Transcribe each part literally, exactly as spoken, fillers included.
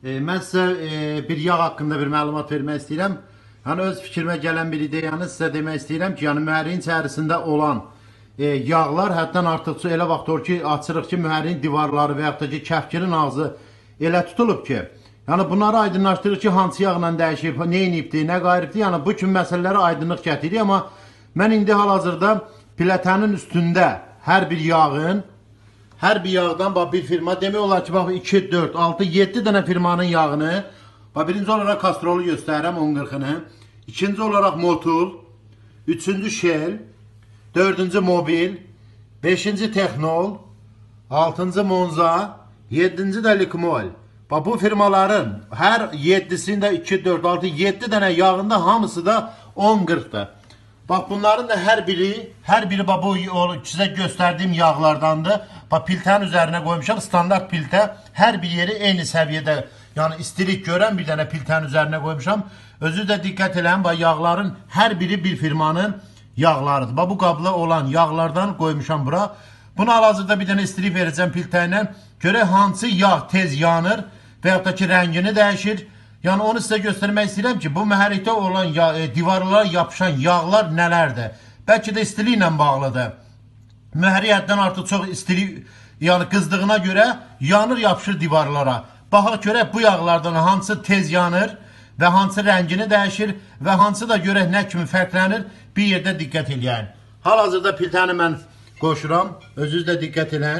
E, mən sizə e, bir yağ haqqında bir məlumat vermək istəyirəm. Yəni öz fikrimə gələn bir ideyanı sizə demək istəyirəm ki, yəni mühərriyin içərisində olan e, yağlar həddən artıq elə vaxt olur ki, açırıq ki, mühərriyin divarları və yaxud da ki, kəfkirin ağzı elə tutulub ki, yəni bunları aydınlaşdırır ki, hansı yağla dəyişib, nə inibdir, nə qayırıbdır. Yəni bu kimi məsələlərə aydınlıq gətirir, amma mən indi hal-hazırda plətənin üstündə hər bir yağın Hər bir yağdan bax, bir firma demək olar ki, bax, iki, dörd, altı, yeddi dənə firmanın yağını, bax, birinci olaraq kastrolu göstərirəm on qırxını, ikinci olaraq Motul, üçüncü Shell, dördüncü Mobil, beşinci Texnol, altıncı Monza, yeddinci də Likmol. Bax, bu firmaların hər yeddisində iki, dörd, altı, yeddi dənə yağında hamısı da on qırxdır. Bax, bunların da hər biri, hər biri bax, bu sizə göstərdiyim yağlardandır. Bax, piltənin üzərinə qoymuşam, standart piltə, hər bir yeri eyni səviyyədə, yəni istilik görən bir dənə piltənin üzərinə qoymuşam. Özü də diqqət eləyin, bax, yağların hər biri bir firmanın yağlarıdır. Bax, bu qabla olan yağlardan qoymuşam bura. Buna hal-hazırda bir dənə istilik verəcəm piltə ilə. Görək hansı yağ tez yanır və yaxud da ki, rəngini dəyişir. Yəni onu sizə göstərmək istəyirəm ki, bu mühərrikdə olan ya, e, divarlara yapışan yağlar nələrdir? Bəlkə də istiliklə bağlıdır. Mühərrik həddən artıq çox istilik, yəni qızdığına görə yanır, yapışır divarlara. Baxaq görək bu yağlardan hansı tez yanır və hansı rəngini dəyişir və hansı da görək nə kimi fərqlənir, bir yerdə diqqət eləyən. Hal-hazırda piltəni mən qoşuram, özünüz də diqqət eləyən.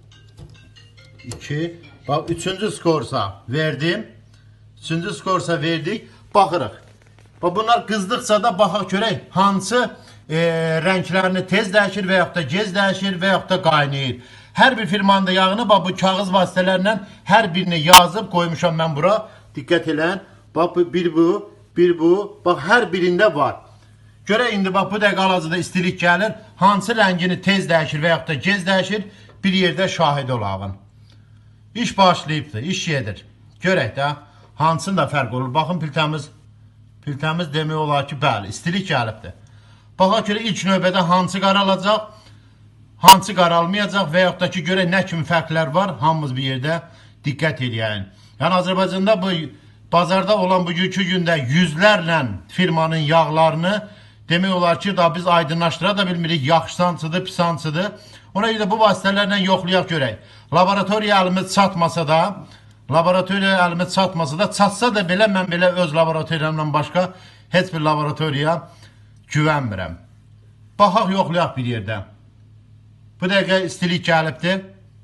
iki, bax, üçüncü skorsa verdim. Üçüncü skorsa verdik, baxırıq. Bunlar qızdıqca da baxaq görək hansı e, rənglərini tez dəyişir və yaxud da gec dəyişir və yaxud da qaynayır. Hər bir firmanın da yağını bax, bu kağız vasitələrindən hər birini yazıb qoymuşam mən bura. Diqqət elən. Bax, bir bu, bir bu. Bax, hər birində var. Görək indi bax, bu dəqiqə hal-hazırda istilik gəlir. Hansı rəngini tez dəyişir və yaxud da gec dəyişir, bir yerdə şahid olağın. İş başlayıbdır, iş gedir. Görək də. Hansında fərq olur? Baxın, piltəmiz, piltəmiz demək olar ki, bəli, istilik gəlibdir. Baxaq görə ilk növbədə hansı qaralacaq, hansı qaralmayacaq və yaxud da ki, görək nə kimi fərqlər var, hamımız bir yerdə diqqət edəyən. Yəni, Azərbaycanda bu, bazarda olan bugünkü gündə yüzlərlə firmanın yağlarını demək olar ki, da biz aydınlaşdıra da bilmirik, yaxşısansıdır, pisansıdır. Ona görə də bu vasitələrlə yoxlayaq görək. Laboratoriya əlimiz çatmasa da, Laboratoriya əlimə çatmasa da, çatsa da belə, mən belə öz laboratoriyamdan başqa heç bir laboratoriya güvənmirəm. Baxaq, yoxlayaq bir yerdə. Bu dəqiqə istilik gəlibdir.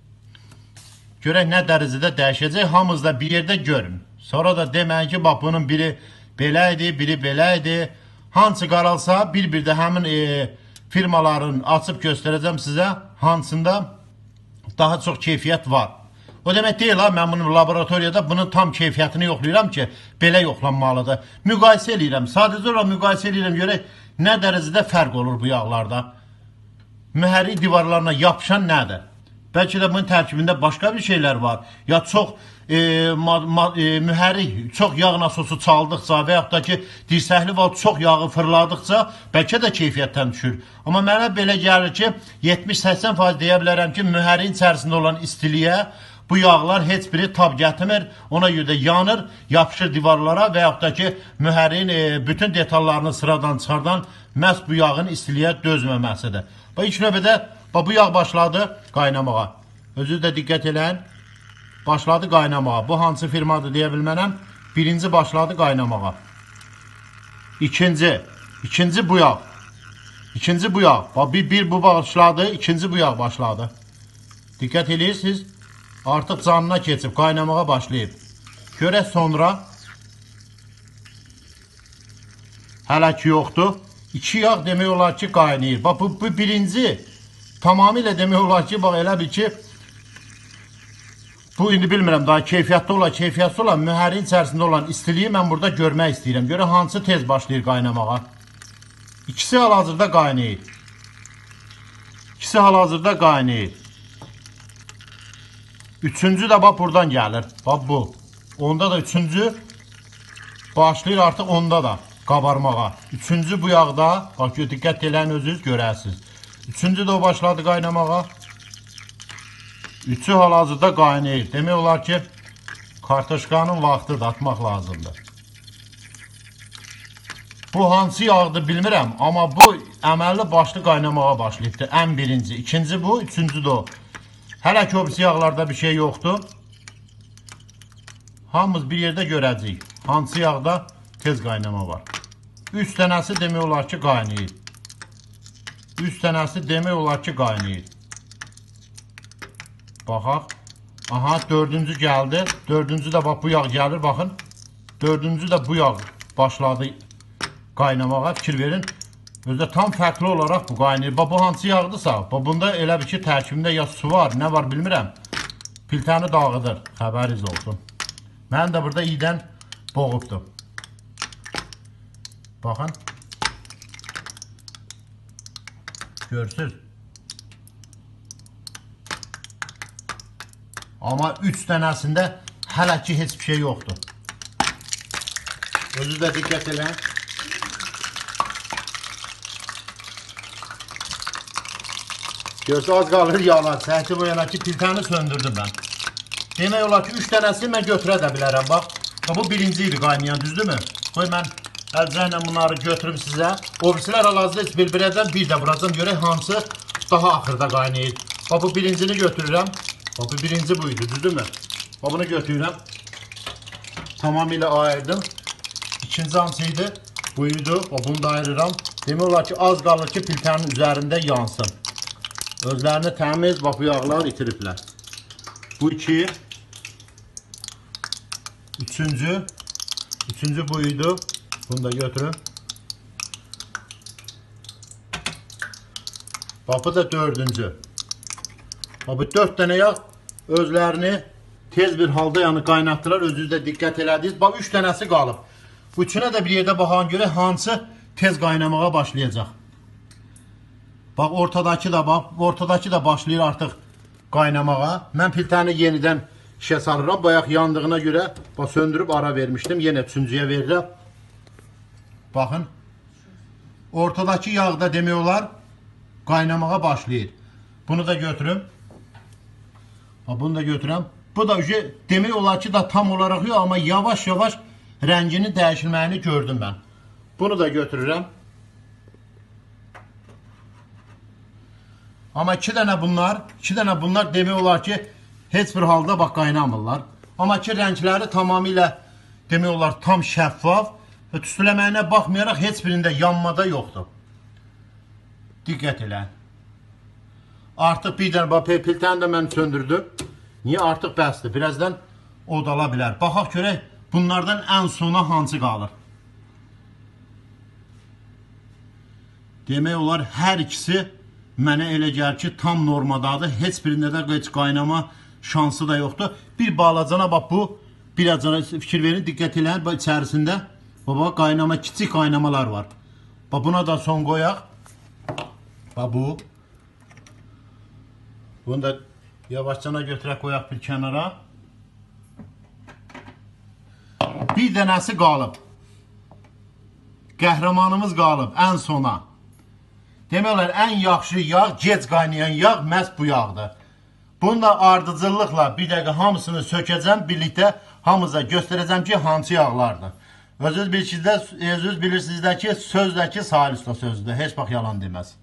Görək nə dərəcədə dəyişəcək, hamınız da bir yerdə görün. Sonra da deməyin ki, bax, bunun biri belə idi, biri belə idi. Hansı qaralsa, bir-bir də həmin e, firmaların açıb göstərəcəm sizə, hansında daha çox keyfiyyət var. O demək deyil, ha, mən bunun laboratoriyada bunun tam keyfiyyətini yoxlayıram ki, belə yoxlanmalıdır. Müqayisə edirəm, sadəcə olaraq müqayisə edirəm, görək nə dərəcədə fərq olur bu yağlarda. Mühərrik divarlarına yapışan nədir? Bəlkə də bunun tərkibində başqa bir şeylər var. Ya çox e, ma, ma, e, mühərrik çox yağ nasosu çaldıqca və yaxud da ki, dirsəkli val çox yağı fırladıqca bəlkə də keyfiyyətdən düşür. Amma mənə belə gəlir ki, yetmiş səksən faiz deyə bilərəm ki, mühərriyin içərisində olan istiliyə bu yağlar heç biri tab gətirmir, ona görə də yanır, yapışır divarlara və yaxud da ki, mühərriyin e, bütün detallarını sıradan çıxardan məhz bu yağın istiliyə dözməməsidir. Və ilk növbədə bu yağ başladı qaynamağa. Özünüz də diqqət eləyin, başladı qaynamağa. Bu hansı firmadır deyə bilmənəm. Birinci başladı qaynamağa. İkinci, ikinci bu yağ. İkinci bu yağ. Bir, bir bu başladı, ikinci bu yağ başladı. Diqqət eləyirsiniz. Artıq canına keçib, qaynamağa başlayıb. Görək sonra. Hələ ki yoxdur. İki yağ demək olar ki, qaynayır. Bax, bu, bu birinci tamamilə demək olar ki, bax, elə bil ki, bu indi bilmirəm, daha keyfiyyətli olan, keyfiyyətli olan, mühərriyin içərisində olan istiliyi mən burada görmək istəyirəm. Görək hansı tez başlayır qaynamağa. İkisi hal-hazırda qaynayır. İkisi hal-hazırda qaynayır. Üçüncü də bax buradan gəlir. Bax bu. Onda da üçüncü başlayır artıq onda da qabarmağa. Üçüncü bu yağda, bax diqqət eləyən özünüz görəsiniz. Üçüncü də o başladı qaynamağa. Üçü hal-hazırda qaynayır. Demək olar ki, Kartoşkanın vaxtıdır, atmaq lazımdır. Bu hansı yağdır bilmirəm, amma bu əməlli başlı qaynamağa başlayıbdır. Ən birinci, ikinci bu, üçüncü də o. Hələ ki o birisi yağlarda bir şey yoxdur. Hamımız bir yerdə görəcəyik. Hansı yağda tez qaynama var. Üç dənəsi demək olar ki qaynayır. Üç dənəsi demək olar ki qaynayır. Baxaq. Aha, dördüncü gəldi. Dördüncü də bax bu yağ gəlir, baxın. Dördüncü də bu yağ başladı qaynamağa, fikir verin. Özdə tam fərqli olaraq bu qaynayır. Bax bu hansı yağdırsa, bax bunda elə bir ki tərkibində ya su var, nə var bilmirəm. Filtəni dağıdır, xəbəriniz olsun. Mən də burada iyidən boğubdum. Baxın. Görürsünüz. Amma üç dənəsində hələ ki heç bir şey yoxdur. Özü də diqqət edin. Görsə az qalır yağlar. Səhti bu yana ki filtəni söndürdüm mən. Demək olar ki üç dənəsini mən götürə də bilərəm. Bax, bu birinci idi qaynayan, düzdürmü? Qoy mən əlcəklə bunları götürüm sizə. O birisilər hal-hazırda heç bilbirəcəm, bir də vuracam. Görək hansı daha axırda qaynayır. Bax, bu birincini götürürəm. Bax, bu birinci buydu, düzdürmü? Bax, bunu götürürəm. Tamamilə ayırdım. İkinci hansıydı? Buydu. Bax, bunu da ayırıram. Demək olar ki az qalır ki filtənin üzərində yansın. Özlərini təmiz, bax bu yağlar itiriblər. Bu iki. Üçüncü. Üçüncü buydu. Bunu da götürün. Bax bu da dördüncü. Bax bu dörd dənə yağ özlərini tez bir halda yəni qaynatdılar. Özünüz də diqqət elədiniz. Bax üç dənəsi qalıb. Bu üçünə də bir yerdə baxan görə hansı tez qaynamağa başlayacaq. Bax ortadakı da bax, ortadakı da başlayır artıq qaynamağa. Mən filtəni yenidən işə salıram. Bayaq yandığına görə bax söndürüb ara vermişdim. Yenə üçüncüyə verirəm. Baxın. Ortadakı yağ da demək olar qaynamağa başlayır. Bunu da götürüm. Bax bunu da götürəm. Bu da demək olar ki da tam olaraq yox, amma yavaş-yavaş rənginin dəyişilməyini gördüm mən. Bunu da götürürəm. Amma iki dənə bunlar, iki dənə bunlar demək olar ki, heç bir halda bax qaynamırlar. Amma ki, rəngləri tamamilə demək olar tam şəffaf və tüstüləməyinə baxmayaraq heç birində yanmada yoxdur. Diqqət elə. Artıq bir dənə, bax, filtəni də mən söndürdüm. Niyə? Artıq bəsdir. Birazdan odala bilər. Baxaq görək, bunlardan ən sona hansı qalır? Demək olar, hər ikisi mənə elə gəlir ki, tam normadadır. Heç birində də heç qaynama şansı da yoxdur. Bir balacana bax bu, biracana fikir verin, diqqət eləyin. Bax içərisində baba qaynama, kiçik qaynamalar var. Bax buna da son qoyaq. Bax bu. Bunu da yavaşcana götürək qoyaq bir kənara. Bir dənəsi qalıb. Qəhrəmanımız qalıb ən sona. Demək olar, ən yaxşı yağ, gec qaynayan yağ məhz bu yağdır. Bunu da ardıcıllıqla bir dəqiqə hamısını sökəcəm, birlikdə hamıza göstərəcəm ki, hansı yağlardır. Özünüz bilirsiniz də ki, sözdəki Salih usta sözüdür. Heç bax yalan deməz.